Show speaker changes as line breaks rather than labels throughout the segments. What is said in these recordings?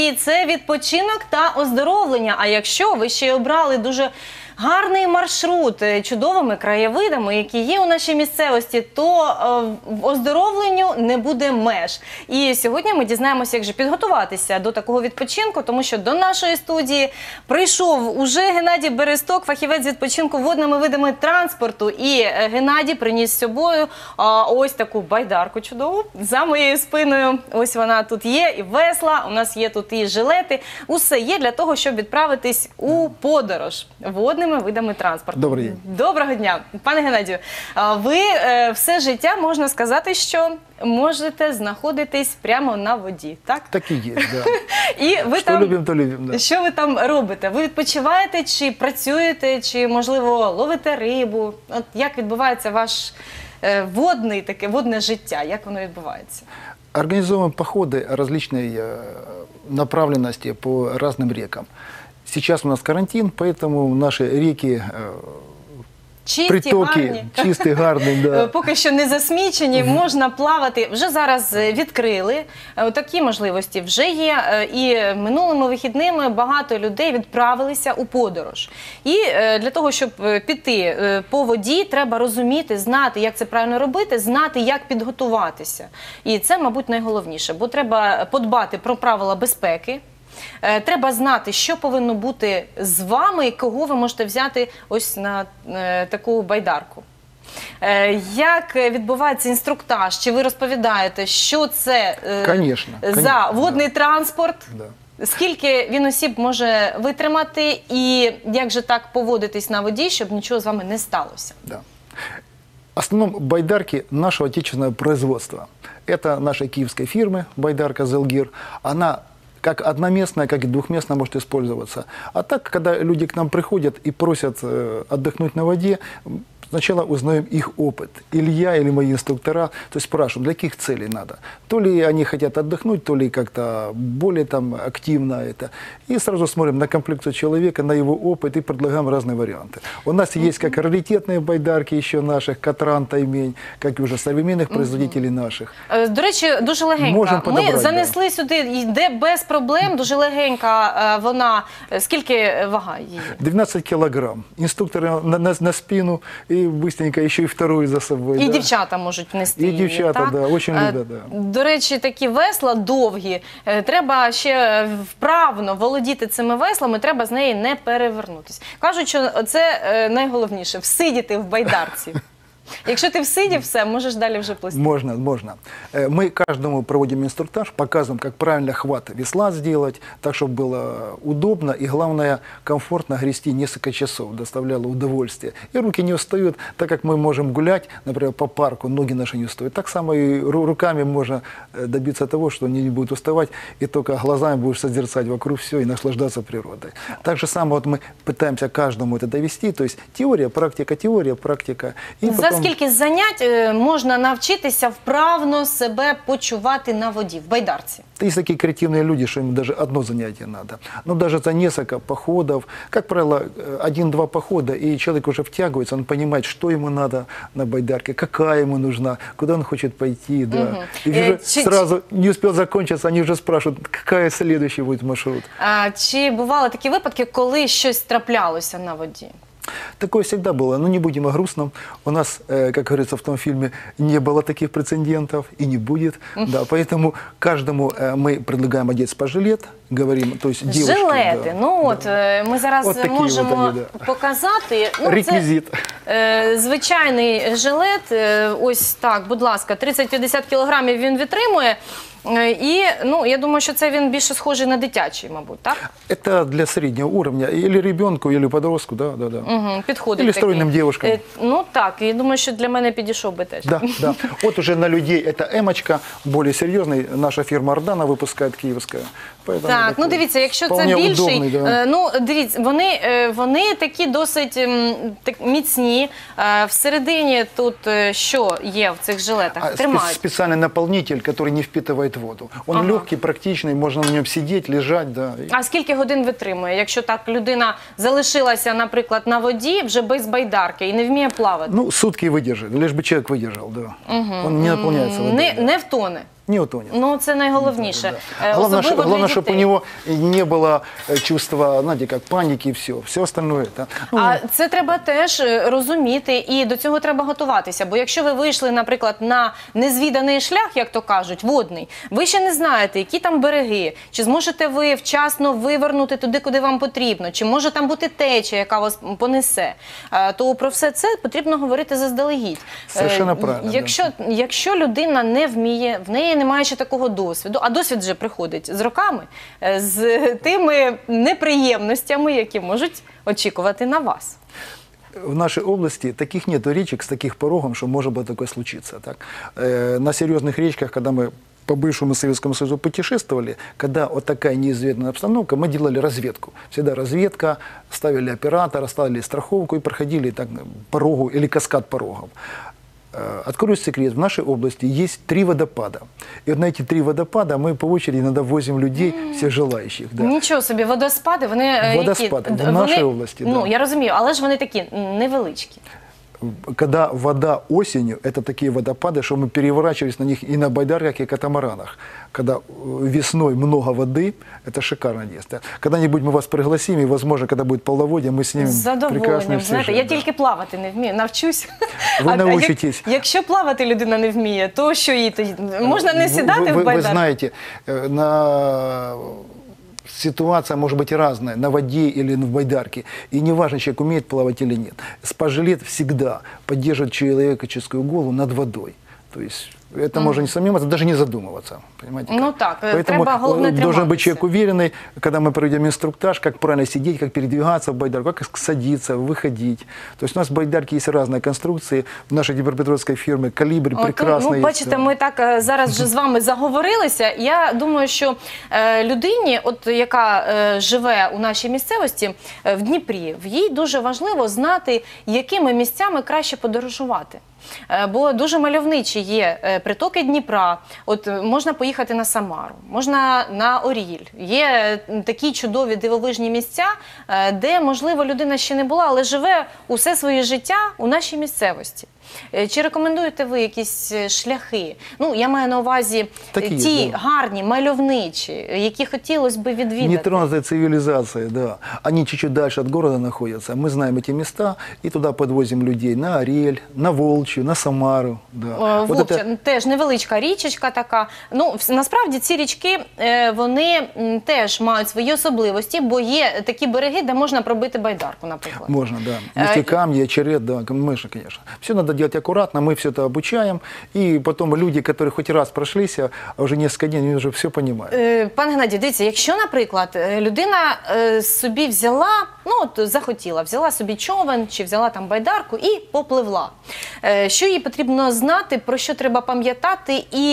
І це відпочинок та оздоровлення. А якщо ви ще й обрали дуже гарний маршрут чудовими краєвидами, які є у нашій місцевості, то оздоровленню не буде меж. І сьогодні ми дізнаємося, як же підготуватися до такого відпочинку, тому що до нашої студії прийшов уже Геннадій Бересток, фахівець з відпочинку водними видами транспорту. І Геннадій приніс з собою ось таку байдарку чудову за моєю спиною. Ось вона тут є, і весла, у нас є тут і жилети. Усе є для того, щоб відправитись у подорож водними видами транспорту.
Добрий день.
Доброго дня. Пане Геннадію, ви все життя, можна сказати, що можете знаходитись прямо на воді, так?
Так і є, да.
І ви
Що
там,
любимо, то любимо, да.
Що ви там робите? Ви відпочиваєте, чи працюєте, чи, можливо, ловите рибу? От як відбувається ваш водне життя? Як воно відбувається?
Организовываем походы различной направленности по разным рекам. Сейчас у нас карантин, поэтому наши реки,
Чисті,
притоки
гарні.
чисті, гарні. Да.
Поки що не засмічені, можна плавати. Вже зараз відкрили такі можливості, вже є. І минулими вихідними багато людей відправилися у подорож. І для того, щоб піти по воді, треба розуміти, знати, як це правильно робити, знати, як підготуватися. І це, мабуть, найголовніше, бо треба подбати про правила безпеки. Треба знати, що повинно бути з вами і кого ви можете взяти ось на таку байдарку. Як відбувається інструктаж? Чи ви розповідаєте, що це за водний транспорт?
Да.
Скільки він осіб може витримати і як же так поводитись на воді, щоб нічого з вами не сталося?
Да. В основном байдарки нашего отечественного производства. Это нашей киевской фирмы байдарка «Зелгир». Она как одноместная, как и двухместная может использоваться. А так, когда люди к нам приходят и просят отдохнуть на воде, сначала узнаем их опыт. Или я, или мои инструктора, то есть спрашиваем, для каких целей надо. То ли они хотят отдохнуть, то ли как-то более там активно это. И сразу смотрим на комплекцию человека, на его опыт и предлагаем разные варианты. У нас есть как раритетные байдарки еще наших, Катран, Таймень, как и уже современных производителей наших.
До речі, дуже легенька. Ми занесли сюди, йде без проблем, дуже легенька вона. Скільки вага її?
12 килограмм. Инструктор на спину и быстренько еще и вторую за собой.
І
да.
дівчата можуть нести.
І дівчата,
так?
да, очень люблять, да.
До речі, такі весла довгі. Треба ще вправно володіти цими веслами, треба з неї не перевернутися. Кажуть, що це найголовніше – всидіти в байдарці. Якщо ти всидів, все, можеш далі вже плисти.
Можно, можно. Мы каждому проводим инструктаж, показываем, как правильно хват весла сделать, так, чтобы было удобно и, главное, комфортно грести несколько часов, доставляло удовольствие. И руки не устают, так как мы можем гулять, например, по парку, ноги наши не устают. Так само и руками можно добиться того, что они не будут уставать, и только глазами будешь созерцать вокруг все и наслаждаться природой. Так же самое вот мы пытаемся каждому это довести, то есть теория, практика. И
За скільки занять можна навчитися вправно себе почувати на воді, в байдарці?
Есть такие креативные люди, что им даже одно занятие надо. Но даже за несколько походов, как правило, 1-2 похода, и человек уже втягивается, он понимает, что ему надо на байдарке, какая ему нужна, куда он хочет пойти. Да. И уже сразу не успел закончиться, они уже спрашивают, какая следующий будет маршрут.
Чи бували такі випадки, коли щось траплялося на воді?
Такое всегда было, но не будем о грустном. У нас, как говорится в том фильме, не было таких прецедентов и не будет. Да, поэтому каждому мы предлагаем одеть спа-жилет, говорим, то есть девушки.
Жилети,
да,
ну от, ми зараз
от
можемо
вони, да.
показати. Ну,
реквізит.
Це звичайний жилет, ось так, будь ласка, 30-50 кілограмів він витримує. І, ну, я думаю, що це він більше схожий на дитячий, мабуть, так?
Это для среднего уровня, или ребенку, или подростку, да.
Угу, підходить
Или
такий.
стройным девушкам.
Ну так, я думаю, що для мене підійшов би теж.
Да. Вот уже на людей это эмочка, более серьезный, наша фирма Ордана выпускает, киевская.
Так, ну
такой
дивіться, якщо це
вполне
більший,
удобний, да.
ну дивіться, вони такі досить міцні. Всередині тут що є в цих жилетах? Тримають.
Специальный наполнитель, который не впитывает воду. Он легкий, практичный, можно на нем сидеть, лежать. Да.
А скільки годин витримує, якщо так людина залишилася, наприклад, на воді, вже без байдарки і не вміє плавати?
Ну, сутки выдержит, лишь бы человек выдержал, да. Он не наполняется водой.
Не втоне?
не утонет.
Ну, це найголовніше.
Главное,
Особливо для
главное, чтобы у
дітей.
него не было чувства, знаете, как паники и все. Все остальное. Да. Ну,
А це треба теж розуміти, і до цього треба готуватися. Бо якщо ви вийшли, наприклад, на незвіданий шлях, як то кажуть, водний, ви ще не знаєте, які там береги, чи зможете ви вчасно вивернути туди, куди вам потрібно, чи може там бути течія, яка вас понесе, то про все це потрібно говорити заздалегідь.
Совершенно правильно,
Якщо людина не вміє, в неї немає ще такого досвіду, а досвід вже приходить з роками, з тими неприємностями, які можуть очікувати на вас.
в нашей области таких нет речек с таких порогом, что может быть такое случиться. Так? На серьезных речках, когда мы по бывшему Советскому Союзу путешествовали, когда вот такая неизвестная обстановка, мы делали разведку. Всегда разведка, ставили оператора, ставили страховку и проходили так, порогу или каскад порогов. Открою секрет, в нашей области есть 3 водопада. И вот на эти 3 водопада мы по очереди иногда возим людей, всех желающих. Да.
Нічого собі, водоспади, вони
Водоспади,
які?
в нашій області,
Ну,
да.
я розумію, але ж вони такі невеличкі.
Когда вода осенью, это такие водопады, что мы переворачивались на них и на байдарках, и катамаранах. Когда весной много воды, это шикарное место. Когда-нибудь мы вас пригласим, и, возможно, когда будет полноводье, мы снимем
З
прекрасный
задоволенням. Знаєте, я
сюжет,
тільки плавати не вмію, навчусь.
Ви научитесь.
Якщо плавати людина не вміє, то що їй тоді? Можна не сідати в
Вы
байдарку?
знаете, ситуация может быть разная, на воде или в байдарке. И не важно, человек умеет плавать или нет. Спас-жилет всегда поддерживает человеческую голову над водой. То есть это можно не сомневаться, даже не задумываться. Понимаете,
Ну
как?
так,
Поэтому
треба, головне,
должен быть
триматися.
человек уверенный, когда мы проведем инструктаж, как правильно сидеть, как передвигаться в байдарку, как садиться, выходить. То есть у нас в байдарке есть разные конструкции. В нашей Днепропетровской фирме «Калибр» прекрасно
Ну,
есть.
бачите, ми так зараз вже з вами заговорилися. Я думаю, що людині, от яка живе у нашій місцевості, в Дніпрі, їй дуже важливо знати, якими місцями краще подорожувати. Бо дуже мальовничі є притоки Дніпра, от можна поїхати на Самару, можна на Оріль. Є такі чудові дивовижні місця, де, можливо, людина ще не була, але живе усе своє життя у нашій місцевості. Чи рекомендуєте ви якісь шляхи? Ну, я маю на увазі
Такі,
ті
да.
гарні, мальовничі, які хотілося б відвідати.
Нетронутая цивилизация, да. Они чуть-чуть дальше от города находятся. Мы знаем эти места и туда подвозим людей на Орель, на Волчью, на Самару. Да. Вот
Вовча,
это-
теж невеличка річечка така. Ну, насправді ці річки, вони теж мають свої особливості, бо є такі береги, де можна пробити байдарку, наприклад.
Можно, да. Есть и камни, и очерет, да, конечно, конечно. Все надо делать аккуратно, мы все это обучаем, и потом люди, которые хоть раз прошлись, а уже несколько дней, они уже все понимают.
Пане Геннадію, дивіться, якщо, наприклад, людина собі взяла, ну от захотіла, взяла собі човен чи взяла там байдарку і попливла. Що їй потрібно знати, про що треба пам'ятати і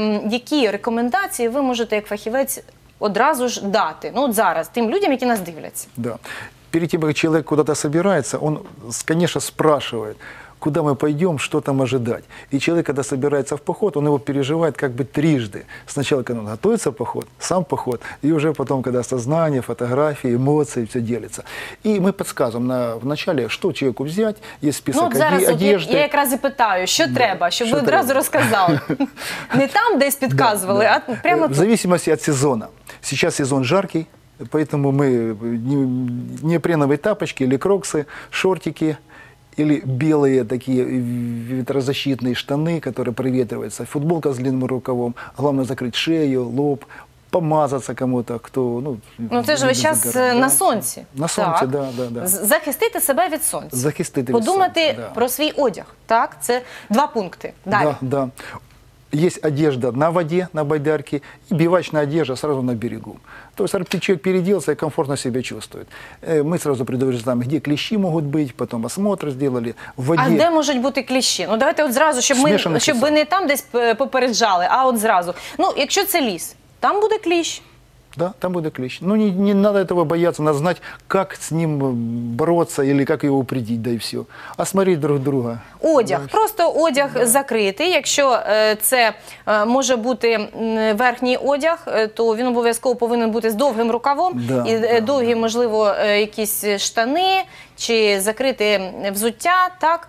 які рекомендації ви можете як фахівець одразу ж дати? Ну от зараз, тим людям, які нас дивляться.
Да. Перед тем, как человек куда-то собирается, он, конечно, спрашивает, куда мы пойдем, что там ожидать. И человек, когда собирается в поход, он его переживает как бы трижды. Сначала, когда он готовится в поход, сам поход, и уже потом, когда сознание, фотографии, эмоции, все делится. И мы подсказываем вначале, что человеку взять, есть список
Ну от зараз от
одежды.
я якраз і питаю, що треба, щоб
що
ви одразу
треба.
розказали. Не там десь підказували,
Да,
а прямо
В
тут.
зависимости от сезона. Сейчас сезон жаркий, поэтому мы неопреновые тапочки или кроксы, шортики, или белые такие ветрозащитные штаны, которые проветриваются, футболка с длинным рукавом. Главное закрыть шею, лоб, помазаться кому-то, кто...
Ну це ж весь
любит
час
загорать, да.
на сонці.
На сонці,
Так.
да.
Захистити себе від сонця.
Захистити від
Подумати
сонця, да.
про свій одяг. Так, це 2 пункти. Далі.
Да. Есть одежда на воде, на байдарке, и бивачная одежда сразу на берегу. То есть человек переоделся и комфортно себя чувствует. Мы сразу предупреждаем, где клещи могут быть, потом осмотр сделали. В воде...
А де можуть бути кліщі? Ну давайте от зразу, щоб
Смішаних
ви
часах.
не там десь попереджали, а от зразу. Ну, якщо це ліс, там буде кліщ.
Да, там будет клещ. Ну, не надо этого бояться, надо знать, как с ним бороться или как его упредить, да и все. А смотреть друг друга.
Одяг, просто одяг закритий. Якщо це може бути верхній одяг, то він обов'язково повинен бути з довгим рукавом
Да,
і довгі, можливо, якісь штани чи закрити взуття, так,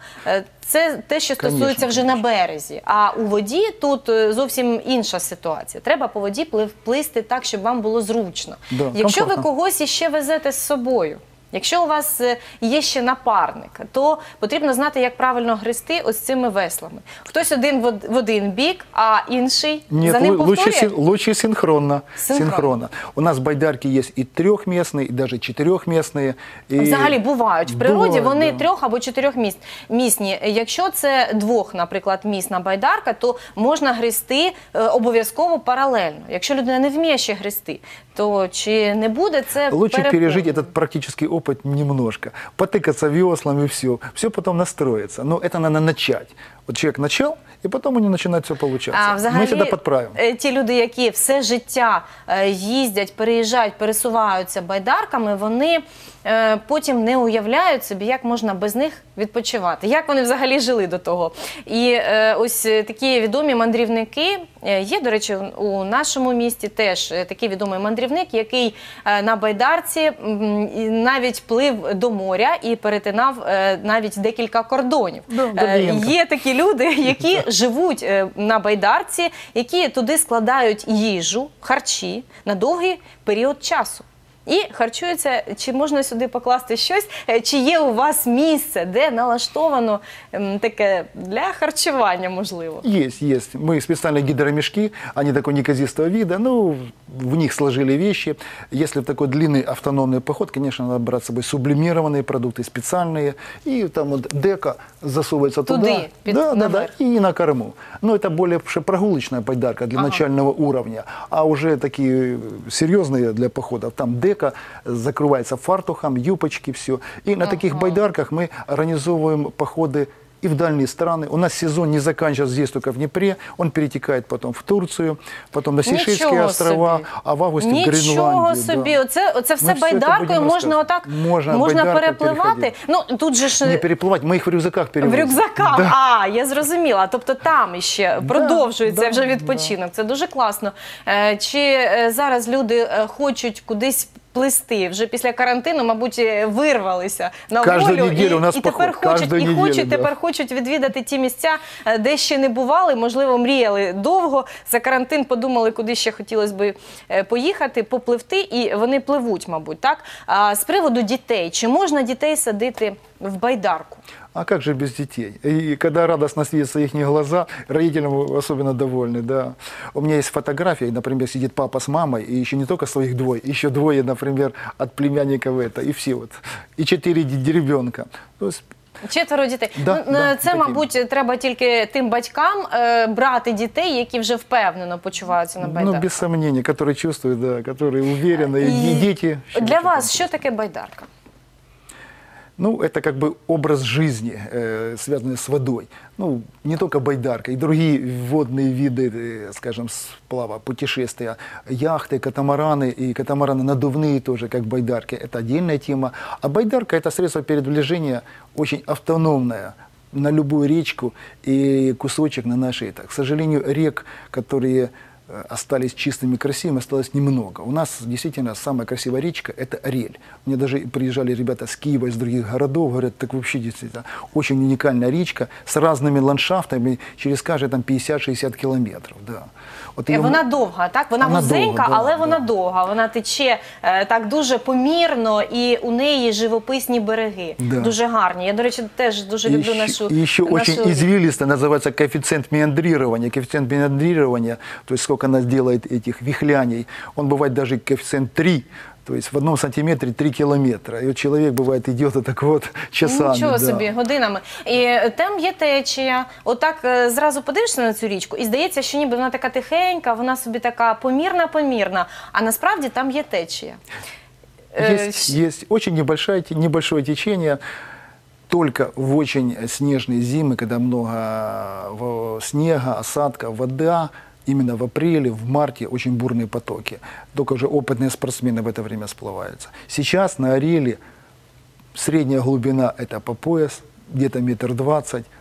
це те, що стосується вже на березі. А у воді тут зовсім інша ситуація. Треба по воді плисти так, щоб вам було зручно.
Да,
якщо ви
комфортно.
когось іще везете з собою, якщо у вас є ще напарник, то потрібно знати, як правильно грести ось цими веслами. Хтось один в один бік, а інший
Нет,
за ним повторює.
лучше синхронно.
Синхронно.
У нас байдарки есть и трехместные, и даже четырехместные. И...
Взагалі бувають. В природі
Бувають,
вони
да.
3- або 4-місні. Якщо це 2, наприклад, місна байдарка, то можна грести обов'язково паралельно. Якщо людина не вміє ще грести, то чи не буде це
Лучше
перепон?
пережить этот практический опыт немножко. Потыкаться веслами, все. Все потом настроится. Но это надо начать. Вот человек начал, и потом у него начинает все получаться.
А взагалі,
Мы всегда подправим.
ті люди, які все життя їздять, переїжджають, пересуваються байдарками, вони потім не уявляють собі, як можна без них відпочивати, як вони взагалі жили до того. І ось такі відомі мандрівники, є, до речі, у нашому місті теж такий відомий мандрівник, який на байдарці навіть плив до моря і перетинав навіть декілька кордонів. Є такі люди, які живуть на байдарці, які туди складають їжу, харчі на довгий період часу. І харчуються, чи можна сюди покласти щось, чи є у вас місце, де налаштовано таке для харчування, можливо?
Есть, есть. Мы специально гидромешки, они такого неказистого вида, ну, в них сложили вещи. Если в такой длинный автономный поход, конечно, надо брать с собой сублимированные продукты, специальные. И там вот дека засовывается туда. Да,
наверх.
и на корму. Но это более прогулочная байдарка для начального уровня. А уже такие серьезные для походов, там дека закрывается фартухом, юбочки, все. И на таких байдарках мы организовываем походы и в дальние страны. У нас сезон не заканчивается здесь, только в Днепре. Он перетекает потом в Турцию, потом на Сейшельские
Нічого
острова,
собі.
а в августе в
Нічого
Гренландию.
собі,
Да.
оце все
Ми все це
байдаркою
будемо
можна
розказувати.
отак, можна
байдаркою
перепливати.
переходити.
Ну, тут же ж
Не переплывать, мы их в рюкзаках
в
перевозим.
рюкзаках.
Да.
А, я зрозуміла. Тобто там іще продовжується
да,
вже відпочинок. Це дуже класно. Чи зараз люди хочуть кудись плисти? Вже після карантину, мабуть, вирвалися на
Кожну
волю
неділю у нас
і тепер
поход.
хочуть,
Кожну неділю, да.
тепер хочуть відвідати ті місця, де ще не бували, можливо, мріяли довго. За карантин подумали, куди ще хотілося б поїхати, попливти, і вони пливуть, мабуть, так? А з приводу дітей, чи можна дітей садити в байдарку?
А как же без детей? И когда радостно светятся их глаза, родителям особенно довольны, да. У меня есть фотография, например, сидит папа с мамой, и еще не только своих двое, еще двое, например, от племянников это, и все вот, и 4 ребенка. То есть
4 дітей.
Да,
Ну,
да,
це,
такі.
мабуть, треба тільки тим батькам брати дітей, які вже впевнено почуваються на
ну,
байдарках.
без сомнений, которые чувствуют, да, которые уверены, и дети.
Для вас що таке байдарка?
Ну, это как бы образ жизни, связанный с водой. Ну, не только байдарка, и другие водные виды, скажем, сплава, путешествия, яхты, катамараны, и катамараны надувные тоже, как байдарки. Это отдельная тема. А байдарка – это средство передвижения очень автономное на любую речку и кусочек на нашей. К сожалению, рек, которые остались чистыми, красивыми, осталось немного. У нас действительно самая красивая речка – это Орель. Мне даже приезжали ребята с Киева, из других городов, говорят, так вообще действительно очень уникальная речка с разными ландшафтами через каждые там 50-60 километров. Да. Вот её-
Вона довга, так? Вона вузенька,
довга, да,
але вона
да.
довга. Вона тече так дуже помірно, і у неї живописні береги.
Да.
Дуже гарні. Я, до речі, теж дуже
И
люблю
еще,
нашу...
и еще
нашу...
очень извилисто называется коэффициент меандрирования. Коэффициент меандрирования, то есть сколько она делает этих вихляний, он бывает даже коэффициент 3. То есть в 1 сантиметре 3 километра. И вот человек бывает идет вот так вот часами.
Нічого
да.
собі, годинами. І там є течія. Отак зразу подивишся на цю річку і здається, що ніби вона така тихенька, вона собі така помірна, а насправді там є течія.
Есть очень небольшое течение. Только в очень снежные зимы, когда много снега, осадка, вода, именно в апреле, в марте очень бурные потоки. Только уже опытные спортсмены в это время сплаваются. Сейчас на Ореле средняя глубина – это по пояс, где-то 1,20 м.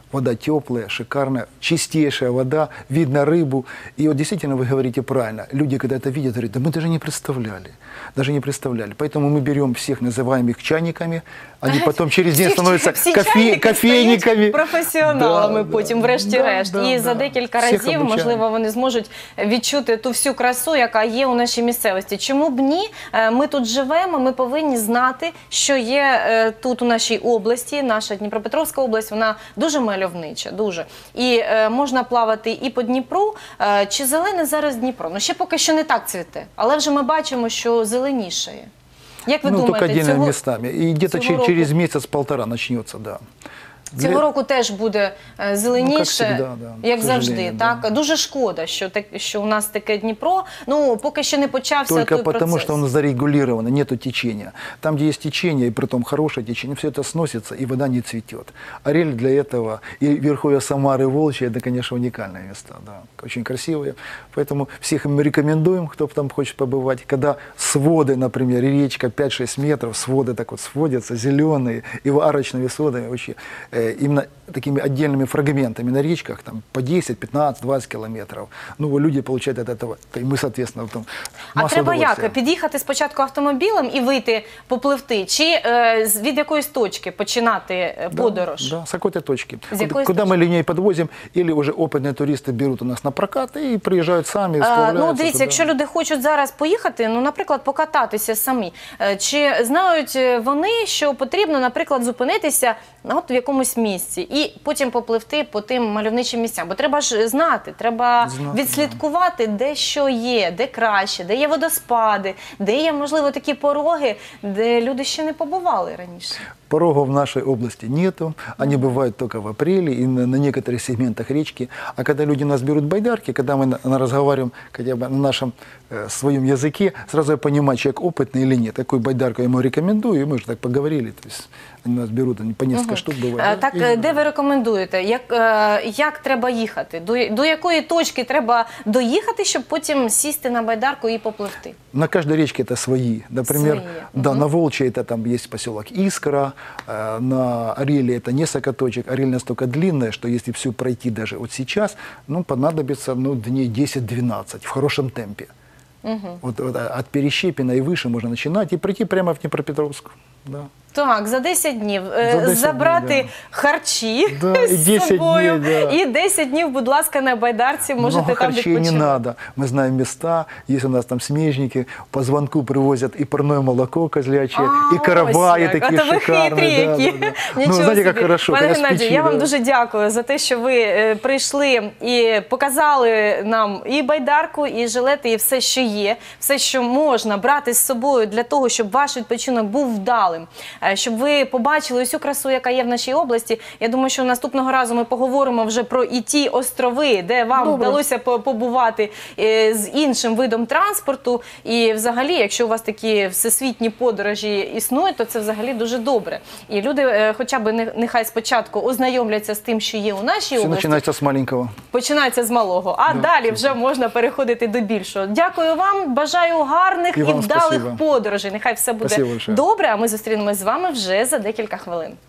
Вода теплая, шикарная, чистейшая вода, видно рыбу. И вот действительно вы говорите правильно. Люди, когда это видят, говорят, да мы даже не представляли. Даже не представляли. Поэтому мы берем всех, называем их чайниками. Они потом через день становятся
всі чайники
кофейниками.
стають професіоналами
Да,
потім,
да,
врешті-решт.
да,
І
да,
за
да.
декілька
Всіх
разів,
обучаємо.
можливо, вони зможуть відчути ту всю красу, яка є у нашій місцевості. Чому б ні? Ми тут живемо, ми повинні знати, що є тут у нашій області. Наша Дніпропетровська область, вона дуже мальовнича, дуже. І можна плавати і по Дніпру. Чи зелене зараз Дніпро? Ну, ще поки що не так цвіте, але вже ми бачимо, що зеленішає. Як ви
Ну, только
думаєте,
отдельными местами. И где-то
цього року?
через месяц-полтора начнется, да.
Цього року теж буде зеленіше,
всегда, да,
як
к
завжди.
сожалению,
Так?
да.
Дуже шкода, що у нас таке Дніпро. Ну, поки ще не почався
Только
той
потому,
процес.
что он зарегулирован, нету течения. Там, где есть течение, и притом хорошее течение, все это сносится, и вода не цветет. Орель для этого, и верховья Самары, Волчья, это, конечно, уникальные места, да, очень красивые. Поэтому всех им рекомендуем, кто там хочет побывать. Когда своды, например, речка 5-6 метров, своды так вот сводятся, зеленые, и арочными сводами, очень, именно такими отдельными фрагментами на речках, там, по 10, 15, 20 километров. Ну, люди получают от этого, и мы, соответственно, там,
А
массу
треба
удовольствия.
як? Під'їхати спочатку автомобілем і вийти попливти? Чи від якоїсь точки починати подорож?
Да, с какой-то точки.
С какой
Куда
точки?
мы линей подвозим, или уже опытные туристы берут у нас на прокат и приезжают сами, сплавляются
Ну, дивіться,
туда.
якщо люди хочуть зараз поїхати, ну, наприклад, покататися самі, чи знають вони, що потрібно, наприклад, зупинитися от в якомусь місці і потім попливти по тим мальовничим місцям? Бо треба ж знати, треба
Знати,
відслідкувати, де що є, де краще, де є водоспади, де є, можливо, такі пороги, де люди ще не побували раніше.
Порогов в нашей области нету, они бывают только в апреле и на некоторых сегментах речки. А когда люди у нас берут байдарки, когда мы разговариваем хотя бы на нашем своем языке, сразу я понимаю, человек опытный или нет. Какую байдарку я ему рекомендую, и мы же так поговорили. То есть они у нас берут, они по несколько штук бывает.
Так, де ви рекомендуєте? Як треба їхати? До якої точки треба доїхати, щоб потім сісти на байдарку і попливти?
На каждой речке это свои. Например,
Свои.
да, на Волчьей это там есть поселок Искра, на Ореле это несколько точек. Орель настолько длинная, что если всю пройти даже вот сейчас, ну, понадобится дней 10-12 в хорошем темпе. Вот от Перещепина и выше можно начинать и прийти прямо в Днепропетровск. Да.
Так, за 10 днів
10
забрати
днів,
харчі
Да, і
з
10
собою.
днів, да.
І 10 днів, будь ласка, на байдарці можете
Много
там
харчей не
відпочивати.
надо. Мы знаем места, есть у нас там смежники, по звонку привозят и парное молоко козлячье, и караваи
ось як.
такие
А то ви
шикарные.
хитрі які.
Ну,
Нічого
знаете, как
собі.
хорошо.
Пане
когда с
Геннадію,
печи,
я вам
да.
дуже дякую за те, що ви прийшли і показали нам і байдарку, і жилети, і все, що є, все, що можна брати з собою для того, щоб ваш відпочинок був вдалим, щоб ви побачили усю красу, яка є в нашій області. Я думаю, що наступного разу ми поговоримо вже про і ті острови, де вам вдалося побувати з іншим видом транспорту. І взагалі, якщо у вас такі всесвітні подорожі існують, то це взагалі дуже добре. І люди хоча б нехай спочатку ознайомляться з тим, що є у нашій
Все
області.
начинается с маленького.
Починається з малого, а далі вже можна переходити до більшого. Дякую вам, бажаю гарних
І
і
вам
вдалих
спасибо.
подорожей. Нехай все буде
Спасибо большое.
добре, а ми зустрінемось з вами вже за декілька хвилин.